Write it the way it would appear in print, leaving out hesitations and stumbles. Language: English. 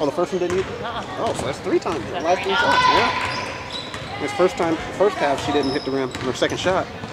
Oh, the first one didn't hit? Oh, so that's 3 times. The last 3 shots, yeah. His first half, she didn't hit the rim. Her second shot.